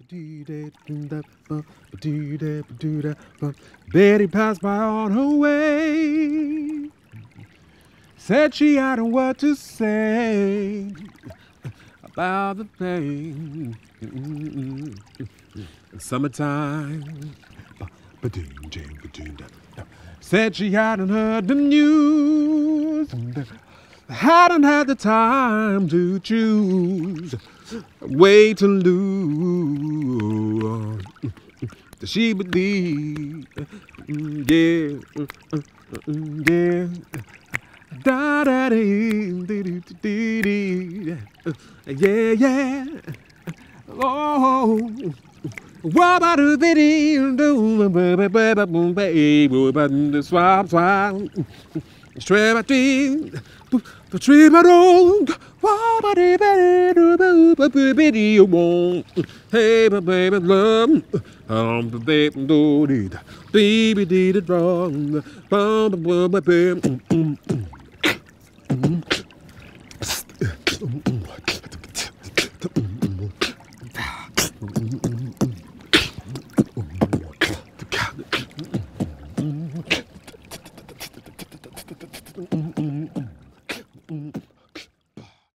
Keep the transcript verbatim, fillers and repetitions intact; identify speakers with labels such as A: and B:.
A: Betty passed by on her way. Said she had a word to say about the pain. Summertime. Said she hadn't heard the news. Hadn't had the time to choose a way to lose. She believed, yeah, yeah. Da da dee, dee dee dee dee, yeah, yeah. Oh, what about the video? Do baby, baby, baby, baby, swap, swap. Straight by tree, the tree by road. What about the baby, baby, you want? Hey, baby, love. Um, the baby, do it. Baby, did it wrong. Bum, bum, bum, bum.